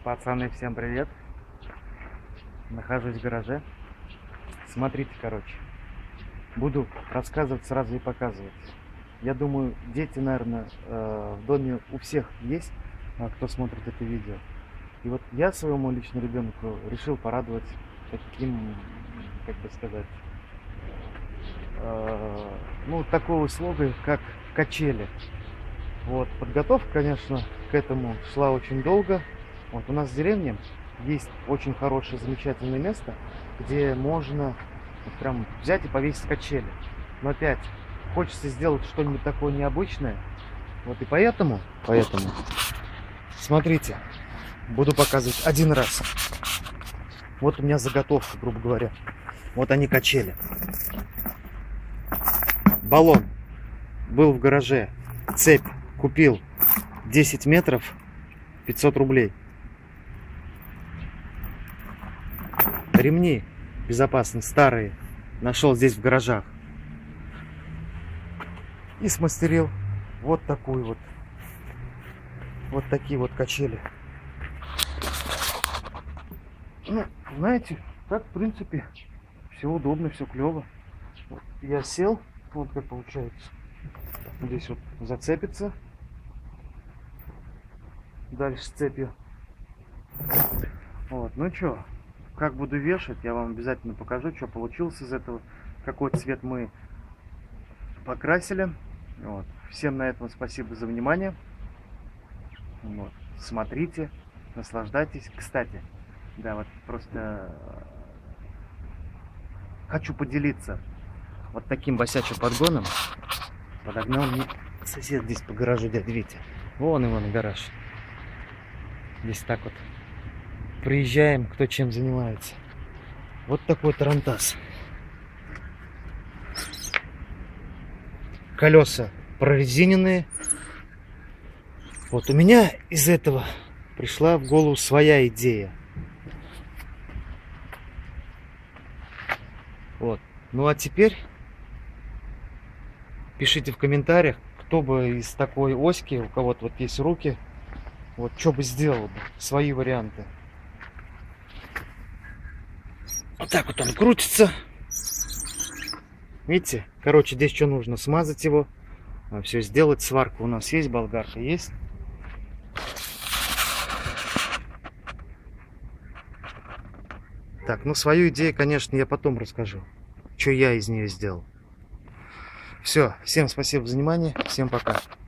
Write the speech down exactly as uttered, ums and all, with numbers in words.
Пацаны, всем привет! Нахожусь в гараже. Смотрите, короче, буду рассказывать сразу и показывать. Я думаю, дети, наверное, в доме у всех есть, кто смотрит это видео. И вот я своему лично ребенку решил порадовать таким, как бы сказать, ну, такой услугой, как качели. Вот, подготовка, конечно, к этому шла очень долго. Вот у нас в деревне есть очень хорошее, замечательное место, где можно вот прям взять и повесить качели. Но опять хочется сделать что-нибудь такое необычное. Вот и поэтому, поэтому, смотрите, буду показывать один раз. Вот у меня заготовка, грубо говоря. Вот они качели. Баллон был в гараже. Цепь купил десять метров, пятьсот рублей. Ремни безопасные, старые, нашел здесь в гаражах. И смастерил вот такую вот, вот такие вот качели. Ну, знаете, так в принципе все удобно, все клево. Вот я сел, вот как получается. Здесь вот зацепится. Дальше с цепью. Вот, ну что, как буду вешать, я вам обязательно покажу, что получилось из этого, какой цвет мы покрасили. Вот. Всем на этом спасибо за внимание. Вот. Смотрите, наслаждайтесь. Кстати, да, вот просто хочу поделиться вот таким босячим подгоном. Подогнал мне сосед здесь по гаражу, дядя Витя. Вон его на гараж. Здесь так вот приезжаем, кто чем занимается. Вот такой тарантас. Колеса прорезиненные. Вот у меня из этого пришла в голову своя идея. Вот. Ну а теперь пишите в комментариях, кто бы из такой оськи, у кого-то вот есть руки, вот что бы сделал бы, свои варианты. Вот так вот он крутится. Видите? Короче, здесь что нужно? Смазать его. Все сделать. Сварка у нас есть, болгарка есть. Так, ну свою идею, конечно, я потом расскажу, что я из нее сделал. Все, всем спасибо за внимание, всем пока.